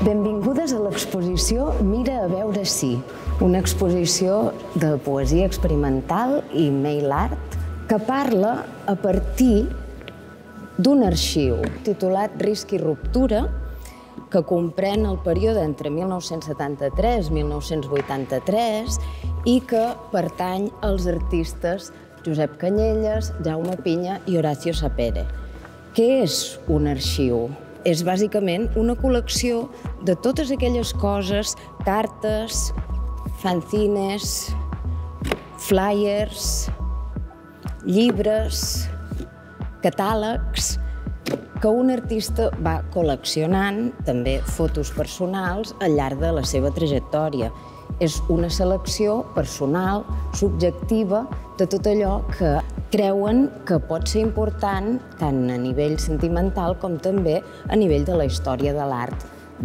Benvingudes a l'exposició Mira a veure si, una exposició de poesia experimental i mail art que parla a partir d'un arxiu titulat Risc i ruptura, que comprèn el període entre 1973 i 1983 i que pertany als artistes Josep Canyelles, Jaume Pinya i Horacio Sapere. Què és un arxiu? És bàsicament una col·lecció de totes aquelles coses, cartes, fanzines, flyers, llibres, catàlegs, que un artista va col·leccionant, també fotos personals, al llarg de la seva trajectòria. És una selecció personal, subjectiva, de tot allò que creuen que pot ser important tant a nivell sentimental com també a nivell de la història de l'art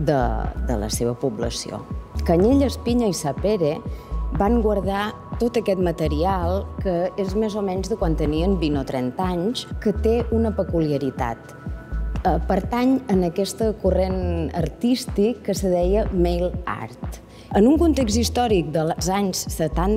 de la seva població. Canyelles, Pinya i Sapere van guardar tot aquest material, que és més o menys de quan tenien 20 o 30 anys, que té una peculiaritat. Pertany en aquest corrent artístic que se deia mail art. En un context històric dels anys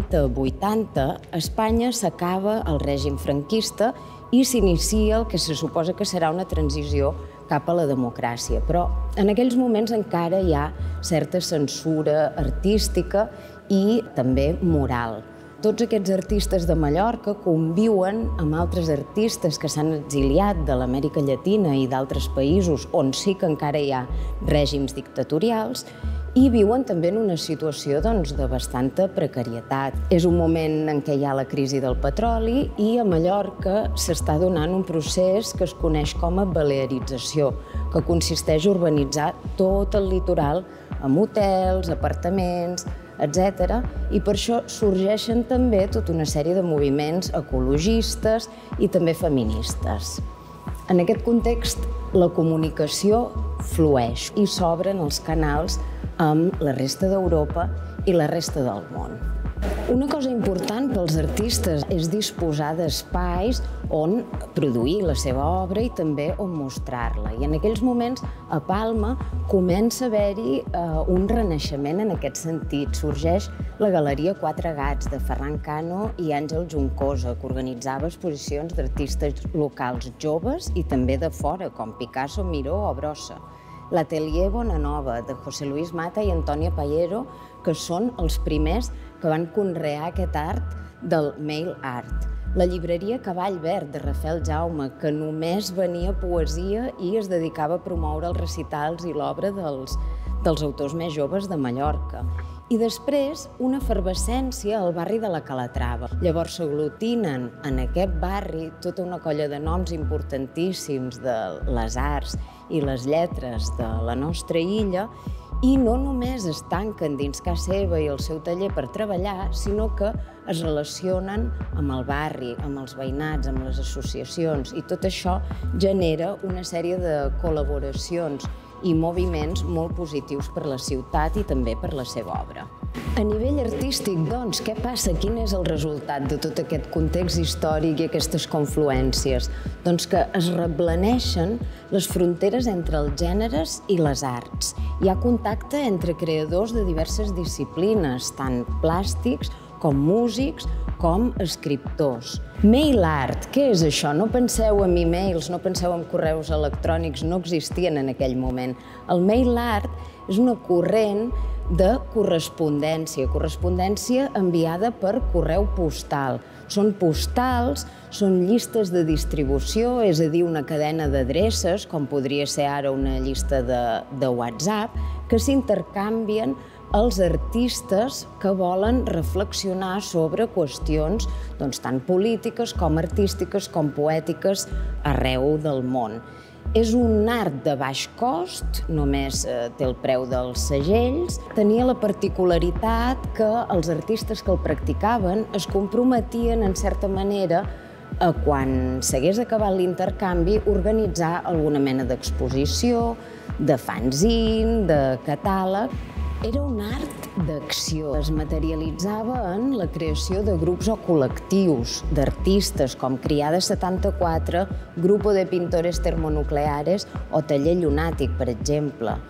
70-80, a Espanya s'acaba el règim franquista i s'inicia el que se suposa que serà una transició cap a la democràcia. Però en aquells moments encara hi ha certa censura artística i també moral. Tots aquests artistes de Mallorca conviuen amb altres artistes que s'han exiliat de l'Amèrica Llatina i d'altres països on sí que encara hi ha règims dictatorials i viuen també en una situació de bastanta precarietat. És un moment en què hi ha la crisi del petroli i a Mallorca s'està donant un procés que es coneix com a balearització, que consisteix a urbanitzar tot el litoral amb hotels, apartaments, etc. I per això sorgeixen també tota una sèrie de moviments ecologistes i també feministes. En aquest context, la comunicació flueix i s'obren els canals amb la resta d'Europa i la resta del món. Una cosa important pels artistes és disposar d'espais on produir la seva obra i també on mostrar-la. I en aquells moments, a Palma, comença a haver-hi un renaixement en aquest sentit. Sorgeix la Galeria Quatre Gats de Ferran Cano i Àngel Juncosa, que organitzava exposicions d'artistes locals joves i també de fora, com Picasso, Miró o Brossa. L'Atelier Bonanova, de José Luis Mata i Antònia Pallero, que són els primers que van conrear aquest art del mail art. La llibreria Cavall Verd, de Rafael Jaume, que només venia poesia i es dedicava a promoure els recitals i l'obra dels autors més joves de Mallorca. I després, una efervescència al barri de la Calatrava. Llavors s'aglutinen en aquest barri tota una colla de noms importantíssims de les arts i les lletres de la nostra illa i no només es tanquen dins casa seva i el seu taller per treballar, sinó que es relacionen amb el barri, amb els veïnats, amb les associacions, i tot això genera una sèrie de col·laboracions i moviments molt positius per la ciutat i també per la seva obra. A nivell artístic, doncs, què passa? Quin és el resultat de tot aquest context històric i aquestes confluències? Doncs que es reblaneixen les fronteres entre els gèneres i les arts. Hi ha contacte entre creadors de diverses disciplines, tant plàstics com músics, com escriptors. Mail art, què és això? No penseu en e-mails, no penseu en correus electrònics, no existien en aquell moment. El mail art és una corrent de correspondència, correspondència enviada per correu postal. Són postals, són llistes de distribució, és a dir, una cadena d'adreces, com podria ser ara una llista de WhatsApp, que s'intercanvien els artistes que volen reflexionar sobre qüestions tant polítiques com artístiques com poètiques arreu del món. És un art de baix cost, només té el preu dels segells. Tenia la particularitat que els artistes que el practicaven es comprometien, en certa manera, a quan s'hagués acabat l'intercanvi, organitzar alguna mena d'exposició, de fanzine, de catàleg. Era un art d'acció. Es materialitzava en la creació de grups o col·lectius d'artistes com Criada 74, Grupo de Pintores Termonucleares o Taller Llunàtic, per exemple.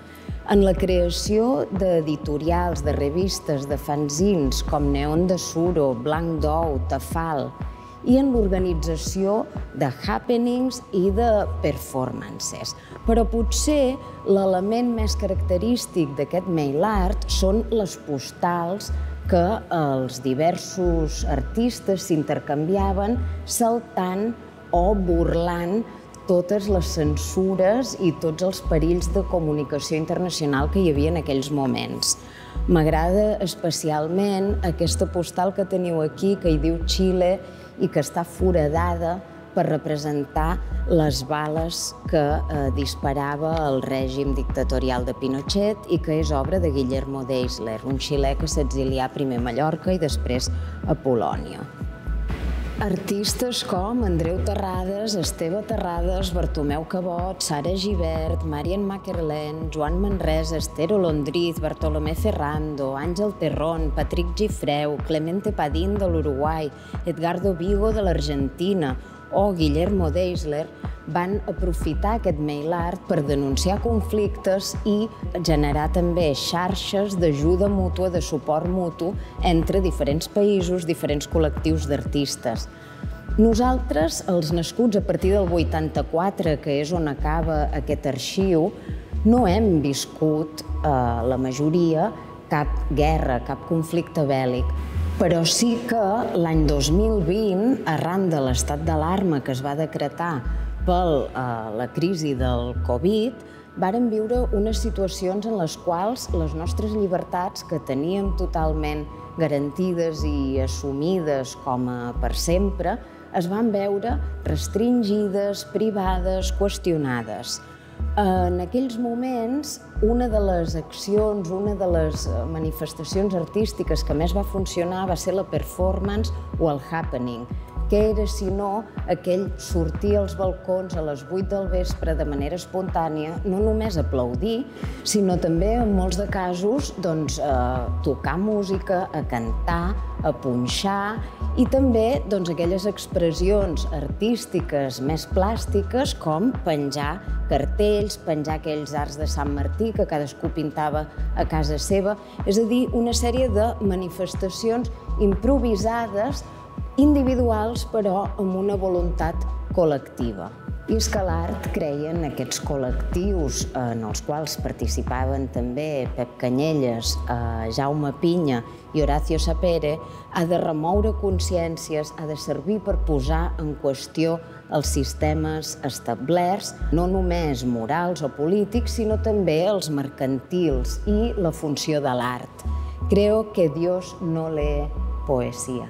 en la creació d'editorials, de revistes, de fanzins com Neon de Suro, Blanc d'Ou, Tafal, i en l'organització de happenings i de performances. Però potser l'element més característic d'aquest mail art són les postals que els diversos artistes s'intercanviaven saltant o burlant totes les censures i tots els perills de comunicació internacional que hi havia en aquells moments. M'agrada especialment aquesta postal que teniu aquí, que hi diu Xile i que està foradada per representar les bales que disparava el règim dictatorial de Pinochet i que és obra de Guillermo d'Eisler, un xilè que s'exilià primer a Mallorca i després a Polònia. Artistes com Andreu Terrades, Esteve Terrades, Bartomeu Cabot, Sara Gibert, Marian Maquerlén, Joan Manresa, Esther Olondriz, Bartolomé Ferrando, Àngel Terrón, Patrick Gifreu, Clemente Padín de l'Uruguai, Edgardo Vigo de l'Argentina o Guillermo d'Eisler van aprofitar aquest mail art per denunciar conflictes i generar també xarxes d'ajuda mútua, de suport mutu entre diferents països, diferents col·lectius d'artistes. Nosaltres, els nascuts a partir del 84, que és on acaba aquest arxiu, no hem viscut, la majoria, cap guerra, cap conflicte bèl·lic. Però sí que l'any 2020, arran de l'estat d'alarma que es va decretar per la crisi del Covid, vàrem viure unes situacions en les quals les nostres llibertats, que teníem totalment garantides i assumides com a per sempre, es van veure restringides, privades, qüestionades. En aquells moments, una de les accions, una de les manifestacions artístiques que més va funcionar va ser la performance o el happening. Què era, si no, aquell sortir als balcons a les 8 del vespre de manera espontània, no només aplaudir, sinó també, en molts de casos, tocar música, a cantar, a punxar i també aquelles expressions artístiques més plàstiques com penjar cartells, penjar aquells arcs de Sant Martí que cadascú pintava a casa seva, és a dir, una sèrie de manifestacions improvisades, individuals, però amb una voluntat col·lectiva. I és que l'art creia en aquests col·lectius en els quals participaven també Pep Canyelles, Jaume Pinya i Horacio Sapere, ha de remoure consciències, ha de servir per posar en qüestió els sistemes establerts, no només morals o polítics, sinó també els mercantils i la funció de l'art. Creo que Dios no lee poesía.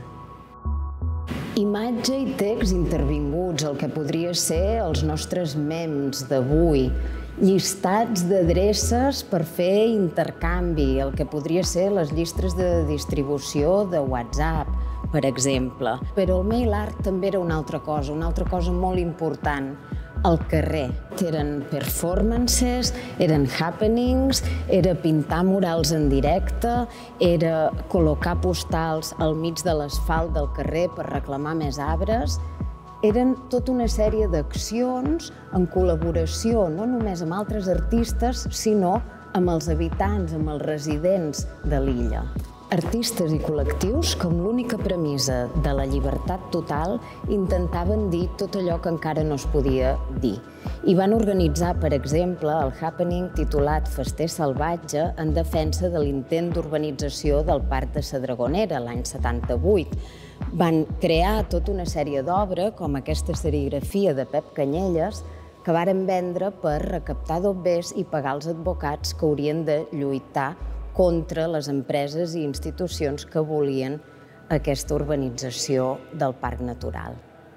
Imatge i text intervinguts, el que podria ser els nostres memes d'avui, llistats d'adreces per fer intercanvi, el que podria ser les llistes de distribució de WhatsApp, per exemple. Però el mail art també era una altra cosa molt important, al carrer. Eren performances, eren happenings, era pintar murals en directe, era col·locar postals al mig de l'asfalt del carrer per reclamar més arbres. Eren tota una sèrie d'accions en col·laboració no només amb altres artistes, sinó amb els habitants, amb els residents de l'illa. Artistes i col·lectius que amb l'única premissa de la llibertat total intentaven dir tot allò que encara no es podia dir. I van organitzar, per exemple, el happening titulat Fester Salvatge en defensa de l'intent d'urbanització del Parc de la Dragonera l'any 78. Van crear tota una sèrie d'obra, com aquesta serigrafia de Pep Canyelles, que varen vendre per recaptar dobbers i pagar els advocats que haurien de lluitar contra les empreses i institucions que volien aquesta urbanització del parc natural.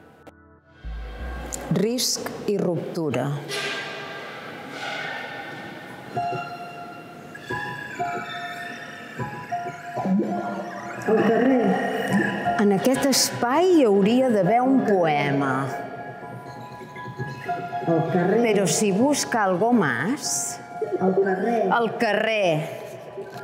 Risc i ruptura. Al carrer. En aquest espai hi hauria d'haver un poema. Però si busca algo más... Al carrer. Al carrer.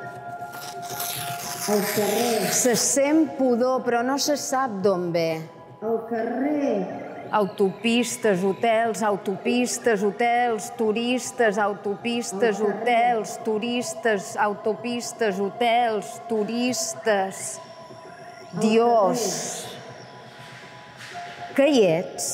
Se sent pudor, però no se sap d'on ve. al carrer. Autopistes, hotels, autopistes, hotels, turistes, autopistes, hotels, turistes, autopistes, hotels, turistes. Dios, què hi ets?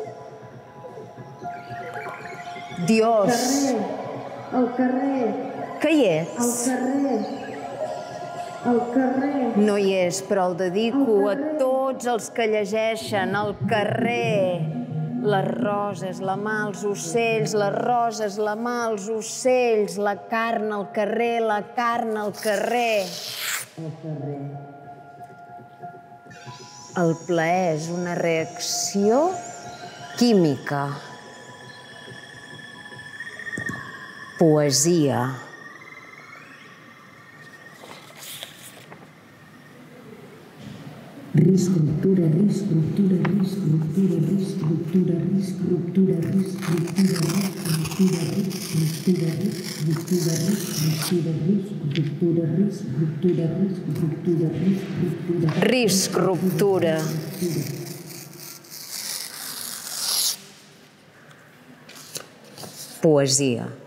Dios. Al carrer. Què hi ets? Al carrer. Al carrer. No hi és, però el dedico a tots els que llegeixen al carrer. Les roses, la mà als ocells, les roses, la mà als ocells, la carn al carrer, la carn al carrer. Al carrer. El plaer és una reacció química. Poesia. Riscruptura, riscruptura, riscruptura, riscruptura, riscruptura, riscruptura, riscruptura, riscruptura, riscruptura, riscruptura, riscruptura, riscruptura, riscruptura, riscruptura. Poesia.